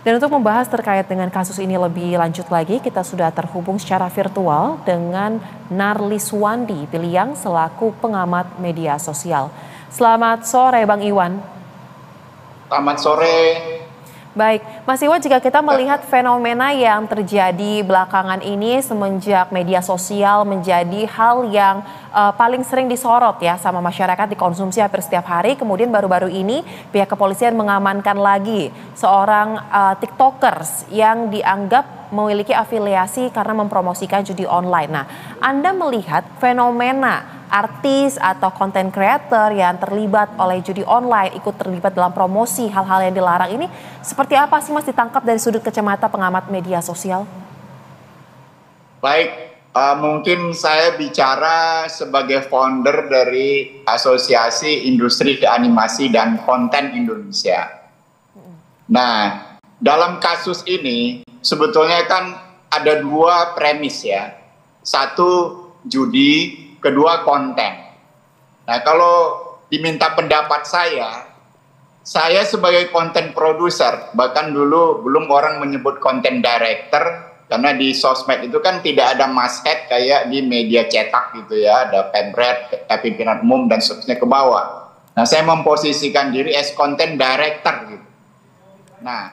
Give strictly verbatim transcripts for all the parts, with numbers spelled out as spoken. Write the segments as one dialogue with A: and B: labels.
A: Dan untuk membahas terkait dengan kasus ini lebih lanjut lagi, kita sudah terhubung secara virtual dengan Narliswandi Piliang selaku pengamat media sosial. Selamat sore Bang Iwan.
B: Selamat sore.
A: Baik, Mas Iwan, jika kita melihat fenomena yang terjadi belakangan ini semenjak media sosial menjadi hal yang uh, paling sering disorot ya sama masyarakat, dikonsumsi hampir setiap hari. Kemudian baru-baru ini pihak kepolisian mengamankan lagi seorang uh, tiktokers yang dianggap memiliki afiliasi karena mempromosikan judi online. Nah, Anda melihat fenomena artis atau content creator yang terlibat oleh judi online, ikut terlibat dalam promosi hal-hal yang dilarang ini, seperti apa sih Mas ditangkap dari sudut kacamata pengamat media sosial?
B: Baik, uh, mungkin saya bicara sebagai founder dari Asosiasi Industri Animasi dan Konten Indonesia. Nah, dalam kasus ini sebetulnya kan ada dua premis ya. Satu, judi, kedua konten. Nah, kalau diminta pendapat saya, saya sebagai content producer, bahkan dulu belum orang menyebut content director, karena di sosmed itu kan tidak ada masthead kayak di media cetak gitu ya, ada pemret, pimpinan umum dan seterusnya ke bawah. Nah, saya memposisikan diri as content director gitu. Nah,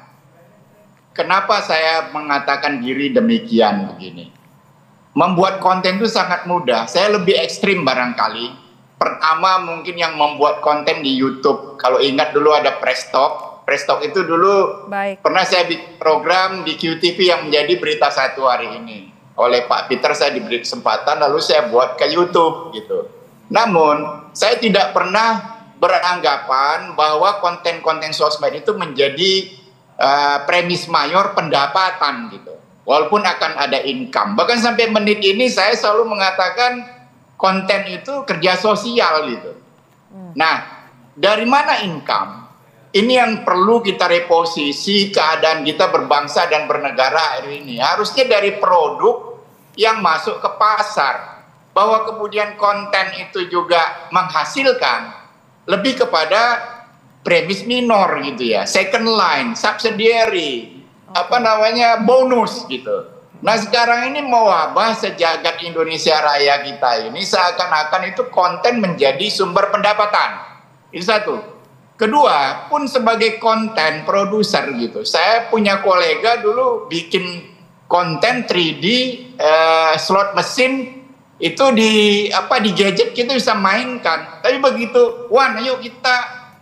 B: kenapa saya mengatakan diri demikian begini? Membuat konten itu sangat mudah. Saya lebih ekstrim barangkali. Pertama mungkin yang membuat konten di YouTube. Kalau ingat dulu ada Prestock. Prestock itu dulu Baik. pernah saya bikin program di Q T V yang menjadi berita satu hari ini. Oleh Pak Peter saya diberi kesempatan lalu saya buat ke YouTube gitu. Namun saya tidak pernah beranggapan bahwa konten-konten sosmed itu menjadi uh, premis mayor pendapatan gitu. Walaupun akan ada income. Bahkan sampai menit ini saya selalu mengatakan konten itu kerja sosial gitu. Hmm. Nah, dari mana income? Ini yang perlu kita reposisi keadaan kita berbangsa dan bernegara hari ini. Harusnya dari produk yang masuk ke pasar. Bahwa kemudian konten itu juga menghasilkan lebih kepada premis minor gitu ya. Second line, subsidiary, apa namanya bonus gitu. Nah sekarang ini mewabah sejagat Indonesia Raya kita ini seakan-akan itu konten menjadi sumber pendapatan. Itu satu. Kedua, pun sebagai konten produser gitu. Saya punya kolega dulu bikin konten tiga D eh, slot mesin itu di apa di gadget kita bisa mainkan. Tapi begitu, Wan, ayo kita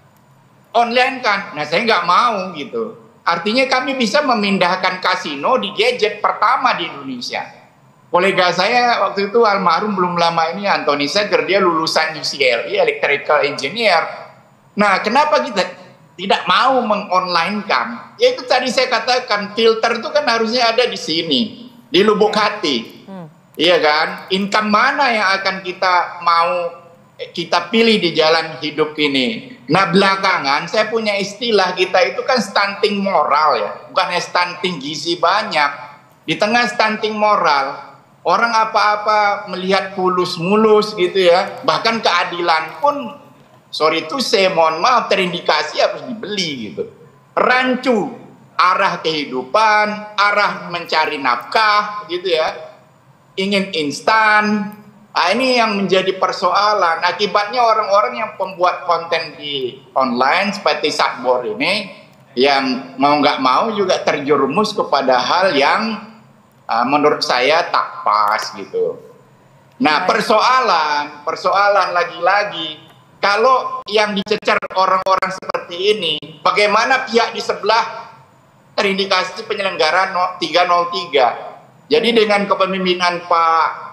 B: online kan. Nah saya nggak mau gitu. Artinya kami bisa memindahkan kasino di gadget pertama di Indonesia. Kolega saya waktu itu almarhum belum lama ini, Anthony Seger, dia lulusan U C L I, Electrical Engineer. Nah, kenapa kita tidak mau mengonlinekan? Ya itu tadi saya katakan, filter itu kan harusnya ada di sini, di lubuk hati. Hmm. Iya kan? Income mana yang akan kita mau kita pilih di jalan hidup ini. Nah belakangan saya punya istilah, kita itu kan stunting moral ya, bukan stunting gizi banyak. Di tengah stunting moral, orang apa-apa melihat mulus-mulus gitu ya, bahkan keadilan pun, sorry itu saya mohon maaf, terindikasi harus dibeli gitu. Rancu, arah kehidupan, arah mencari nafkah gitu ya, ingin instan. Nah, ini yang menjadi persoalan. Akibatnya orang-orang yang pembuat konten di online seperti Sakbor ini, yang mau nggak mau juga terjerumus kepada hal yang uh, menurut saya tak pas gitu. Nah persoalan, persoalan lagi-lagi, kalau yang dicecar orang-orang seperti ini, bagaimana pihak di sebelah terindikasi penyelenggara tiga nol tiga. Jadi dengan kepemimpinan Pak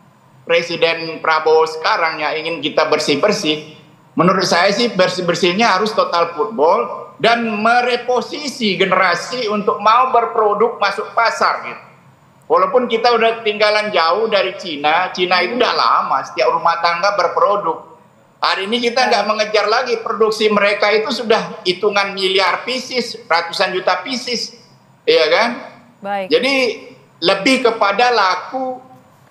B: Presiden Prabowo sekarang yang ingin kita bersih-bersih, menurut saya sih bersih-bersihnya harus total football dan mereposisi generasi untuk mau berproduk masuk pasar gitu. Walaupun kita udah ketinggalan jauh dari Cina, Cina itu udah lama setiap rumah tangga berproduk. Hari ini kita nggak mengejar lagi, produksi mereka itu sudah hitungan miliar pieces, ratusan juta pieces, iya kan? Baik. Jadi lebih kepada laku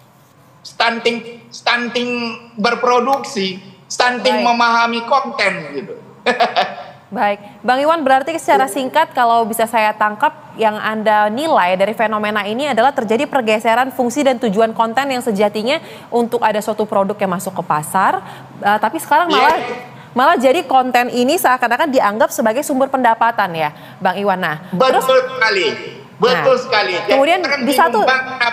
B: stunting stunting berproduksi, stunting Baik. memahami konten gitu.
A: Baik, Bang Iwan, berarti secara singkat kalau bisa saya tangkap yang Anda nilai dari fenomena ini adalah terjadi pergeseran fungsi dan tujuan konten yang sejatinya untuk ada suatu produk yang masuk ke pasar, uh, tapi sekarang malah malah jadi konten ini seakan-akan dianggap sebagai sumber pendapatan ya, Bang Iwan. Nah,
B: betul
A: terus,
B: sekali, betul
A: nah,
B: sekali.
A: Kemudian di satu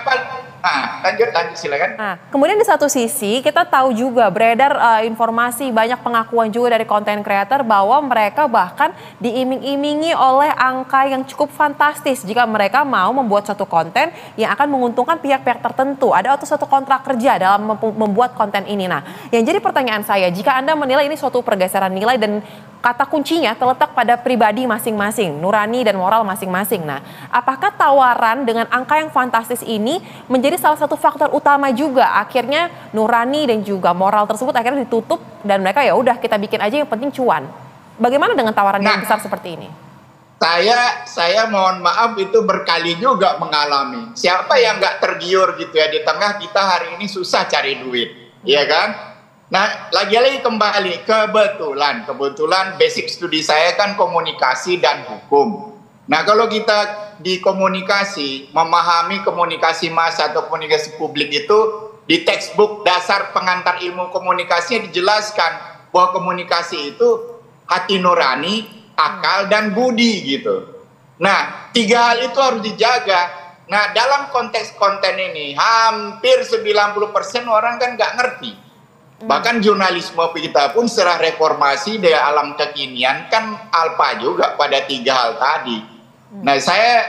B: Nah, lanjut, lanjut silakan.
A: Nah, kemudian di satu sisi kita tahu juga beredar uh, informasi banyak pengakuan juga dari konten creator bahwa mereka bahkan diiming-imingi oleh angka yang cukup fantastis jika mereka mau membuat suatu konten yang akan menguntungkan pihak-pihak tertentu. Ada atau suatu kontrak kerja dalam membuat konten ini. Nah, yang jadi pertanyaan saya, jika Anda menilai ini suatu pergeseran nilai dan kata kuncinya terletak pada pribadi masing-masing, nurani dan moral masing-masing. Nah, apakah tawaran dengan angka yang fantastis ini menjadi salah satu faktor utama juga akhirnya nurani dan juga moral tersebut akhirnya ditutup dan mereka ya udah kita bikin aja yang penting cuan. Bagaimana dengan tawaran nah, yang besar seperti ini?
B: Saya saya mohon maaf itu berkali juga mengalami. Siapa yang nggak tergiur gitu ya di tengah kita hari ini susah cari duit, ya kan? Nah, lagi-lagi kembali, kebetulan, kebetulan basic studi saya kan komunikasi dan hukum. Nah, kalau kita di komunikasi, memahami komunikasi massa atau komunikasi publik itu, di textbook dasar pengantar ilmu komunikasinya dijelaskan bahwa komunikasi itu hati nurani, akal, dan budi gitu. Nah, tiga hal itu harus dijaga. Nah, dalam konteks konten ini, hampir sembilan puluh persen orang kan nggak ngerti. Bahkan jurnalisme kita pun setelah reformasi dari alam kekinian kan alpa juga pada tiga hal tadi. Nah, saya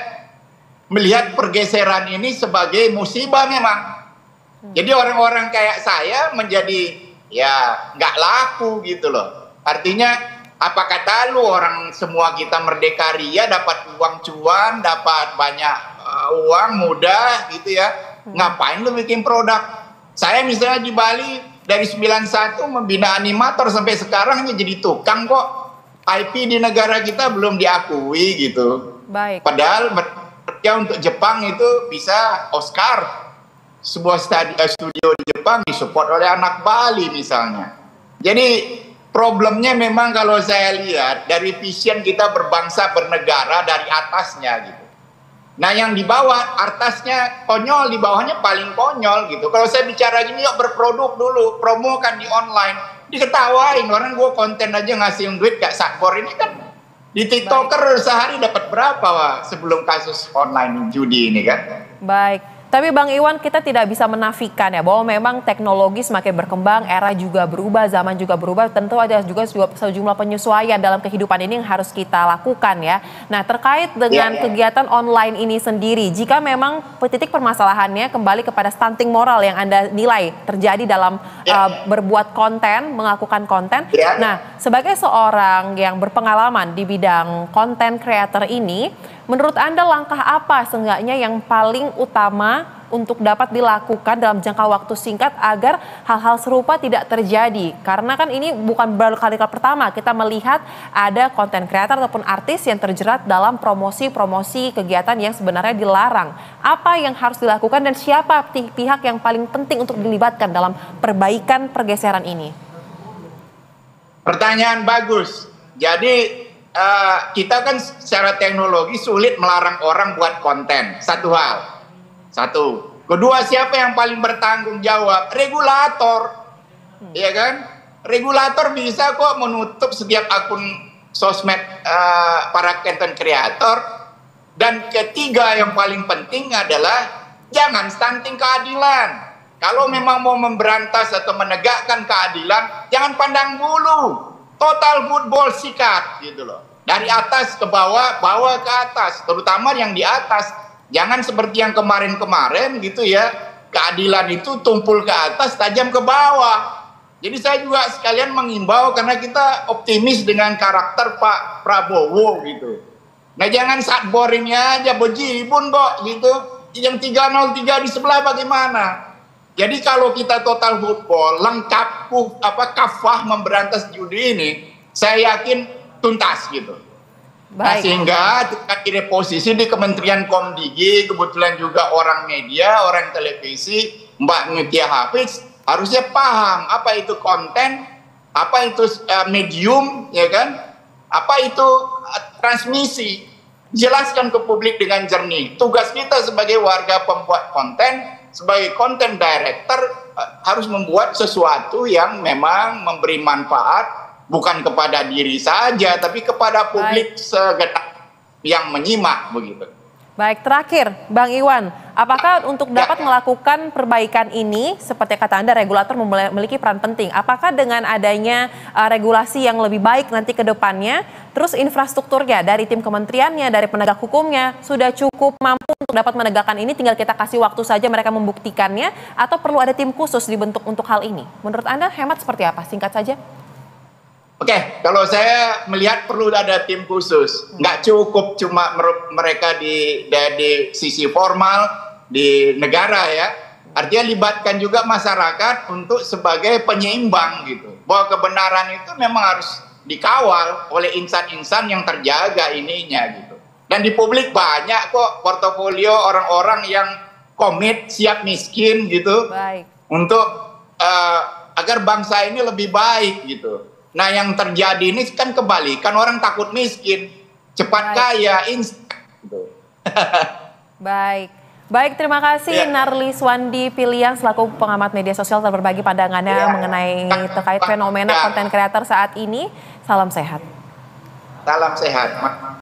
B: melihat pergeseran ini sebagai musibah memang. Jadi orang-orang kayak saya menjadi ya nggak laku gitu loh. Artinya apa kata lu, orang semua kita merdeka ria, dapat uang cuan, dapat banyak uh, uang mudah gitu ya. Ngapain lu bikin produk? Saya misalnya di Bali dari sembilan puluh satu membina animator sampai sekarang hanya jadi tukang kok. I P di negara kita belum diakui gitu.
A: Baik.
B: Padahal bekerja untuk Jepang itu bisa Oscar. Sebuah studio di Jepang disupport oleh anak Bali misalnya. Jadi problemnya memang kalau saya lihat dari vision kita berbangsa bernegara dari atasnya gitu. Nah, yang di bawah atasnya konyol, di bawahnya paling konyol gitu. Kalau saya bicara gini, yuk berproduk dulu, promo kan di online, diketawain orang, gue konten aja ngasih duit gak sakbor. Ini kan di TikToker sehari dapat berapa wah, sebelum kasus online judi ini kan. Baik.
A: Tapi Bang Iwan, kita tidak bisa menafikan ya bahwa memang teknologi semakin berkembang, era juga berubah, zaman juga berubah. Tentu ada juga sejumlah penyesuaian dalam kehidupan ini yang harus kita lakukan ya. Nah, terkait dengan yeah, yeah. kegiatan online ini sendiri, jika memang titik permasalahannya kembali kepada stunting moral yang Anda nilai terjadi dalam yeah. uh, berbuat konten, mengakukan konten. Yeah. Nah, sebagai seorang yang berpengalaman di bidang konten creator ini, menurut Anda langkah apa seenggaknya yang paling utama untuk dapat dilakukan dalam jangka waktu singkat agar hal-hal serupa tidak terjadi? Karena kan ini bukan baru kali pertama kita melihat ada konten kreator ataupun artis yang terjerat dalam promosi-promosi kegiatan yang sebenarnya dilarang. Apa yang harus dilakukan dan siapa pihak yang paling penting untuk dilibatkan dalam perbaikan pergeseran ini?
B: Pertanyaan bagus. Jadi Uh, kita kan secara teknologi sulit melarang orang buat konten. Satu hal. Satu. Kedua, siapa yang paling bertanggung jawab? Regulator. Iya kan? Regulator bisa kok menutup setiap akun sosmed uh, para content creator. Dan ketiga yang paling penting adalah jangan stunting keadilan. Kalau memang mau memberantas atau menegakkan keadilan, jangan pandang bulu. Total football sikat gitu loh. Dari atas ke bawah, bawah ke atas. Terutama yang di atas. Jangan seperti yang kemarin-kemarin gitu ya. Keadilan itu tumpul ke atas, tajam ke bawah. Jadi saya juga sekalian mengimbau karena kita optimis dengan karakter Pak Prabowo gitu. Nah, jangan saat boringnya aja bejibun kok gitu. Yang tiga nol tiga di sebelah bagaimana? Jadi kalau kita total football lengkap apa kafah memberantas judi ini, saya yakin tuntas gitu. Nah, sehingga di posisi di Kementerian Komdigi, kebetulan juga orang media, orang televisi, Mbak Mutia Hafiz harusnya paham apa itu konten, apa itu uh, medium, ya kan? Apa itu uh, transmisi? Jelaskan ke publik dengan jernih. Tugas kita sebagai warga pembuat konten, sebagai content director, uh, harus membuat sesuatu yang memang memberi manfaat bukan kepada diri saja, tapi kepada publik segenap yang menyimak begitu.
A: Baik, terakhir Bang Iwan, apakah untuk dapat melakukan perbaikan ini, seperti kata Anda, regulator memiliki peran penting. Apakah dengan adanya uh, regulasi yang lebih baik nanti ke depannya, terus infrastrukturnya dari tim kementeriannya, dari penegak hukumnya, sudah cukup mampu untuk dapat menegakkan ini, tinggal kita kasih waktu saja mereka membuktikannya, atau perlu ada tim khusus dibentuk untuk hal ini? Menurut Anda hemat seperti apa? Singkat saja.
B: Oke, okay, kalau saya melihat perlu ada tim khusus. Nggak cukup cuma mereka di, di, di sisi formal, di negara ya. Artinya libatkan juga masyarakat untuk sebagai penyeimbang gitu. Bahwa kebenaran itu memang harus dikawal oleh insan-insan yang terjaga ininya gitu. Dan di publik banyak kok portofolio orang-orang yang komit, siap miskin gitu. Baik. Untuk uh, agar bangsa ini lebih baik gitu. Nah yang terjadi ini kan kebalikan, orang takut miskin, cepat Baik. kaya, instan.
A: Baik, baik terima kasih ya. Narlis Wandi Piliang selaku pengamat media sosial telah berbagi pandangannya ya. mengenai terkait fenomena konten kreator saat ini. Salam sehat.
B: Salam sehat.